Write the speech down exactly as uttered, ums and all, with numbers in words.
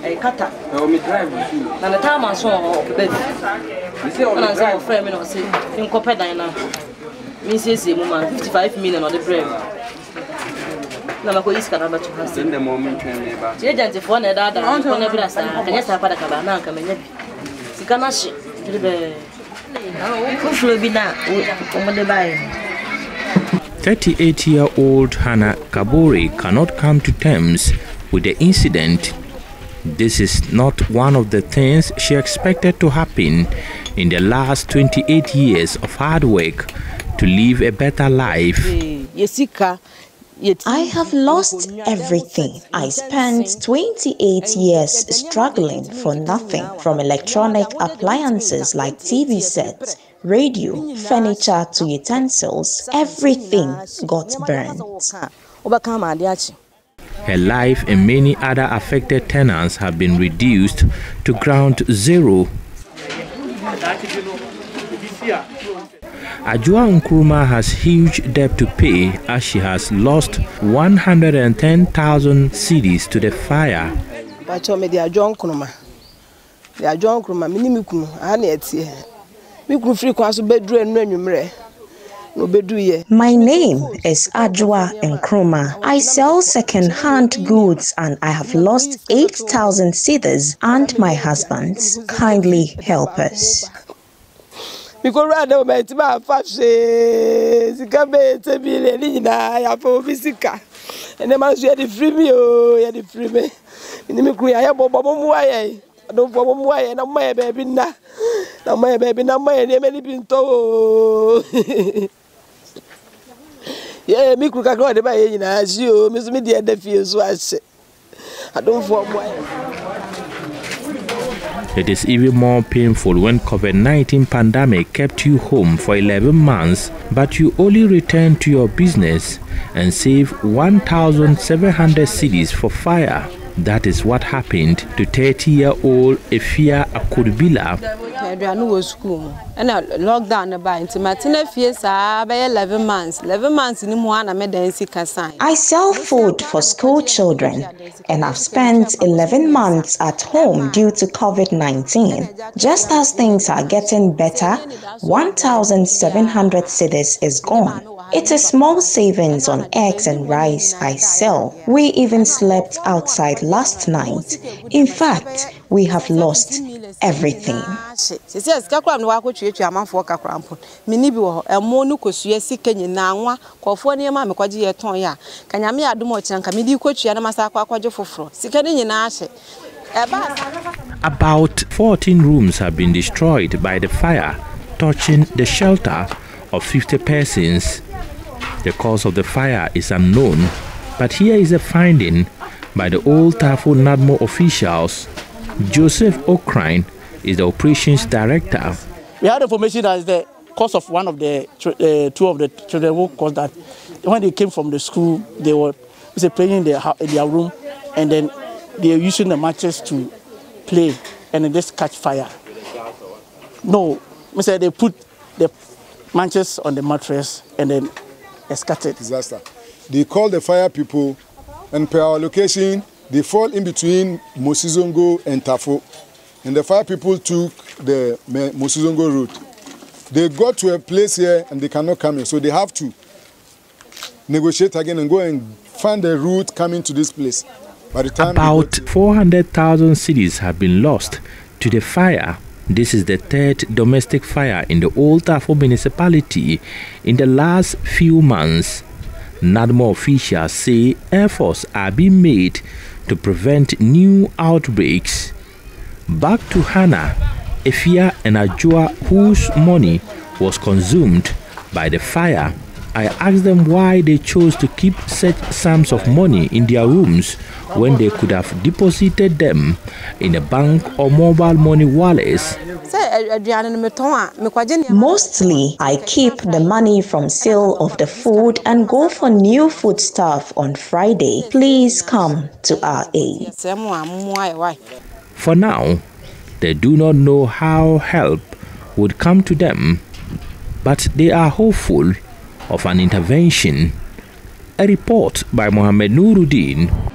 a kata. No, me drive. And the time I saw the baby. You see, when I saw a friend, I say, in Copenhagen, me says, woman, fifty-five million on the bread. Now, I go east Canada to her. In the moment, the agent of one other, I'm going to be a star. I guess I put a cabana coming in. She cannot ship. thirty-eight-year-old Hannah Kabore cannot come to terms with the incident. This is not one of the things she expected to happen in the last twenty-eight years of hard work to live a better life. I have lost everything. I spent twenty-eight years struggling for nothing, from electronic appliances like T V sets, radio, furniture to utensils. Everything got burned. Her life and many other affected tenants have been reduced to ground zero. Ajua Nkrumah has huge debt to pay as she has lost one hundred ten thousand cedis to the fire. My name is Ajua Nkrumah. I sell second-hand goods and I have lost eight thousand cedis and my husband's. Kindly help us. Because right now, my team are fast. She can be a million. I have a physical. And the man said, "You free me, oh, you free me." In the meantime, I have a bomb wire. I don't bomb wire, and I'm my baby now. Now my baby, now my name is Pinto. Yeah, me could go to buy in as you, Miss Media, the feels was. I don't form wire. It is even more painful when COVID nineteen pandemic kept you home for eleven months, but you only returned to your business and saved one thousand seven hundred cedis for fire. That is what happened to thirty-year-old Efia Akodubila. And I lockdown about into Martina Fies, eleven months. eleven months in one, I made the sign. I sell food for school children and I've spent eleven months at home due to COVID nineteen. Just as things are getting better, one thousand seven hundred cedis is gone. It's a small savings on eggs and rice I sell. We even slept outside last night. In fact, we have lost everything. About fourteen rooms have been destroyed by the fire, touching the shelter of fifty persons. The cause of the fire is unknown, but here is a finding by the old Tafo Nadmo officials. Joseph Okrine is the operations director. We had information that the cause of one of the uh, two of the children who caused that when they came from the school, they were say, playing in their, in their room, and then they were using the matches to play, and then just catch fire. No, we said they put the matches on the mattress and then scattered. Disaster. They call the fire people, and per our location, they fall in between Mosizongo and Tafo. And the fire people took the Mosizongo route. They got to a place here and they cannot come in, so they have to negotiate again and go and find the route coming to this place. By the time about four hundred thousand cedis have been lost to the fire. This is the third domestic fire in the old Tafo municipality in the last few months. NADMO officials say efforts are being made to prevent new outbreaks. Back to Hannah, Efia and Ajua, whose money was consumed by the fire. I asked them why they chose to keep such sums of money in their rooms when they could have deposited them in a bank or mobile money wallets. Mostly, I keep the money from sale of the food and go for new food stuff on Friday. Please come to our aid. For now, they do not know how help would come to them, but they are hopeful of an intervention. A report by Mohammed NURUDEEN